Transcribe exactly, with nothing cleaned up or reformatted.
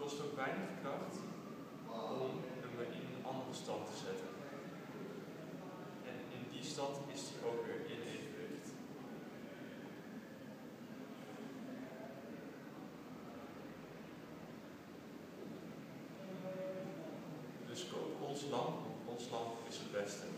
kost ook weinig kracht om hem in een andere stad te zetten. En in die stad is hij ook weer in evenwicht. Dus koop ons lamp, want ons lamp is het beste.